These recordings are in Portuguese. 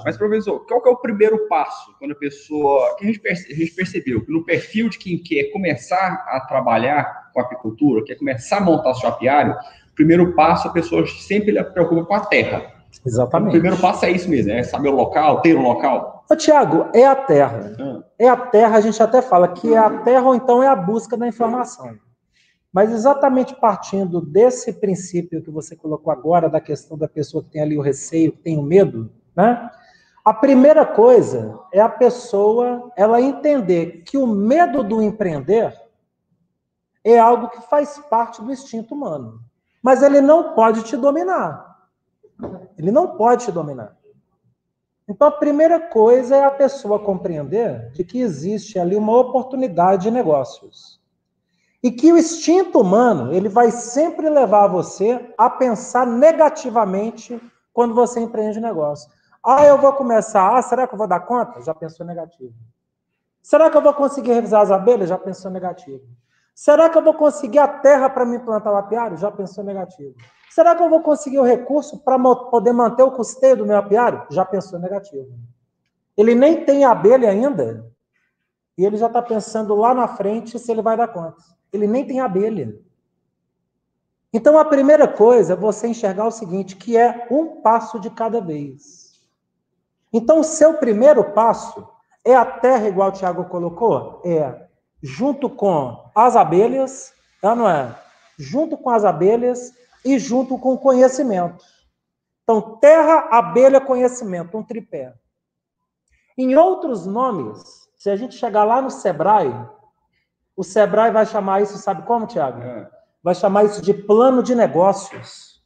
Mas, professor, qual que é o primeiro passo quando a pessoa... Que a gente percebeu que no perfil de quem quer começar a trabalhar com apicultura, quer começar a montar seu apiário, o primeiro passo a pessoa sempre se preocupa com a terra. Exatamente. Então, o primeiro passo é isso mesmo, é saber o local, ter um local. Ô, Tiago, é a terra. É a terra, a gente até fala que é a terra ou então é a busca da informação. Mas exatamente partindo desse princípio que você colocou agora, da questão da pessoa que tem ali o receio, que tem o medo, né? A primeira coisa é a pessoa, ela entender que o medo do empreender é algo que faz parte do instinto humano. Mas ele não pode te dominar. Ele não pode te dominar. Então, a primeira coisa é a pessoa compreender de que existe ali uma oportunidade de negócios. E que o instinto humano, ele vai sempre levar você a pensar negativamente quando você empreende negócio. Eu vou começar, será que eu vou dar conta? Já pensou negativo. Será que eu vou conseguir revisar as abelhas? Já pensou negativo. Será que eu vou conseguir a terra para me implantar o apiário? Já pensou negativo. Será que eu vou conseguir o recurso para poder manter o custeio do meu apiário? Já pensou negativo. Ele nem tem abelha ainda, e ele já está pensando lá na frente se ele vai dar conta. Ele nem tem abelha. Então, a primeira coisa é você enxergar o seguinte, que é um passo de cada vez. Então, o seu primeiro passo é a terra, igual o Tiago colocou? Junto com as abelhas, não é? Junto com as abelhas e junto com o conhecimento. Então, terra, abelha, conhecimento, um tripé. Em outros nomes, se a gente chegar lá no Sebrae, o Sebrae vai chamar isso, sabe como, Tiago? Vai chamar isso de plano de negócios.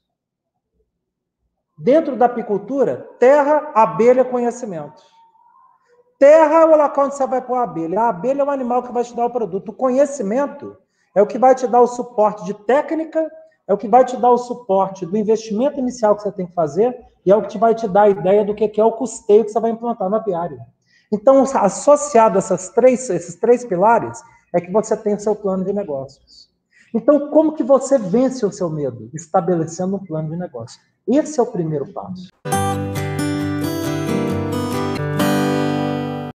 Dentro da apicultura, terra, abelha, conhecimento. Terra é o local onde você vai pôr a abelha. A abelha é o animal que vai te dar o produto. O conhecimento é o que vai te dar o suporte de técnica, é o que vai te dar o suporte do investimento inicial que você tem que fazer e é o que vai te dar a ideia do que é o custeio que você vai implantar no apiário. Então, associado a esses três pilares, é que você tem o seu plano de negócios. Então, como que você vence o seu medo? Estabelecendo um plano de negócio. Esse é o primeiro passo.